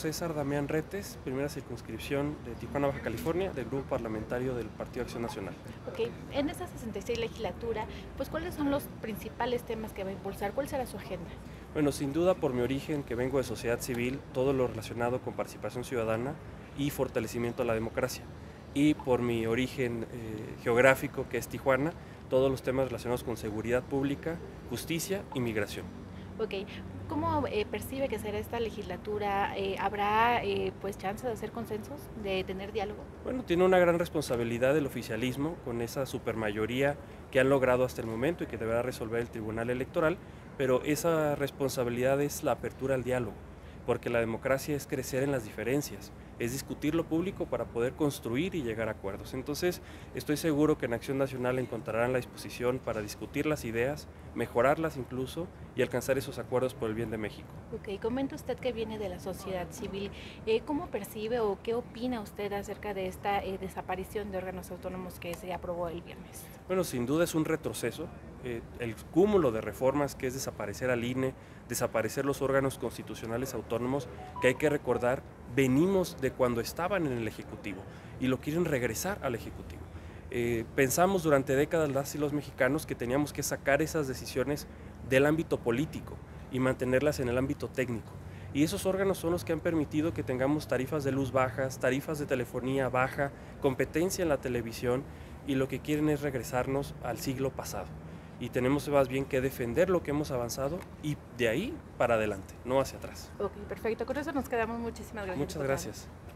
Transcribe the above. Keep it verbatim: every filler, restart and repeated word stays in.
César Damián Retes, primera circunscripción de Tijuana, Baja California, del Grupo Parlamentario del Partido Acción Nacional. Ok, en esta sesenta y seis legislatura, pues ¿cuáles son los principales temas que va a impulsar? ¿Cuál será su agenda? Bueno, sin duda por mi origen, que vengo de sociedad civil, todo lo relacionado con participación ciudadana y fortalecimiento de la democracia. Y por mi origen eh, geográfico, que es Tijuana, todos los temas relacionados con seguridad pública, justicia y migración. Ok, ¿cómo eh, percibe que será esta legislatura? Eh, ¿Habrá eh, pues chance de hacer consensos, de tener diálogo? Bueno, tiene una gran responsabilidad el oficialismo con esa supermayoría que han logrado hasta el momento y que deberá resolver el Tribunal Electoral, pero esa responsabilidad es la apertura al diálogo, porque la democracia es crecer en las diferencias, es discutir lo público para poder construir y llegar a acuerdos. Entonces, estoy seguro que en Acción Nacional encontrarán la disposición para discutir las ideas, mejorarlas incluso y alcanzar esos acuerdos por el bien de México. Ok, comenta usted que viene de la sociedad civil. Eh, ¿Cómo percibe o qué opina usted acerca de esta eh, desaparición de órganos autónomos que se aprobó el viernes? Bueno, sin duda es un retroceso, eh, el cúmulo de reformas que es desaparecer al I N E, desaparecer los órganos constitucionales autónomos, que hay que recordar, venimos de cuando estaban en el Ejecutivo y lo quieren regresar al Ejecutivo. Eh, pensamos durante décadas las y los mexicanos que teníamos que sacar esas decisiones del ámbito político y mantenerlas en el ámbito técnico. Y esos órganos son los que han permitido que tengamos tarifas de luz bajas, tarifas de telefonía baja, competencia en la televisión, y lo que quieren es regresarnos al siglo pasado. Y tenemos más bien que defender lo que hemos avanzado y de ahí para adelante, no hacia atrás. Ok, perfecto. Con eso nos quedamos. Muchísimas gracias. Muchas gracias.